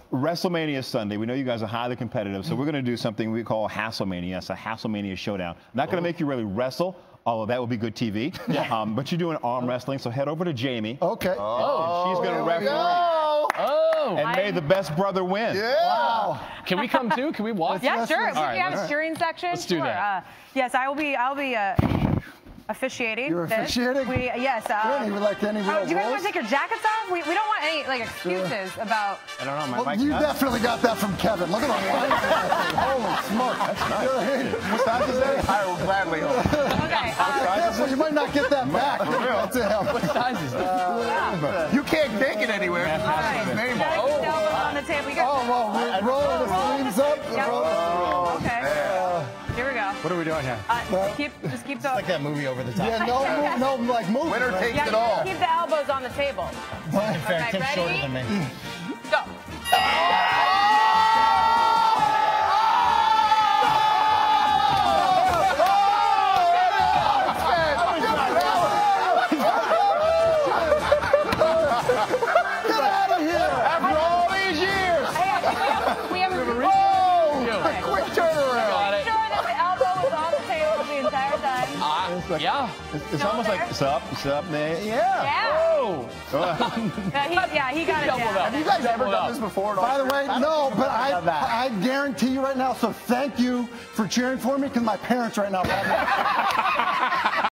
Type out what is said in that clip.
WrestleMania Sunday. We know you guys are highly competitive, so we're going to do something we call Hasselmania. It's a Hasselmania showdown. I'm not going to make you really wrestle, although that would be good TV. Yeah. But you're doing arm wrestling, so head over to Jamie. Okay. And she's going to referee. And may the best brother win. Yeah. Wow. Can we come too? Can we watch? Yeah, sure. We right, have a cheering section. Let's do that. Yes, I'll be officiating. You're this. officiating? Yes. You don't even like any real do you guys want rules? to take your jackets off? We don't want any excuses about. I don't know. Well, you definitely got that from Kevin. Look at the line. Holy smoke. That's nice. What size is that? I will gladly hold. Okay. Careful, you might not get that back. For real. What size is that? You can't take it anywhere. All right. His name Gotta keep the elbows on the table. Oh, well, roll the sleeves up. Yep. Okay. Here we go. What are we doing here? Just keep the. Like that movie Over the Top. Yeah, no, like moving. Winner takes Yeah, it all. keep the elbows on the table. In fact, Okay, Tim's shorter ready? than me. Go. Get out of here. After all these years. We have a Quick turnaround. Got it. sure that the elbow was on the table the entire time. Yeah. It's almost like, sup, man. Yeah. Yeah. Oh. He got it down. Have you guys ever done this before? By the way, no, but I guarantee you right now, so thank you for cheering for me, because my parents right now love me.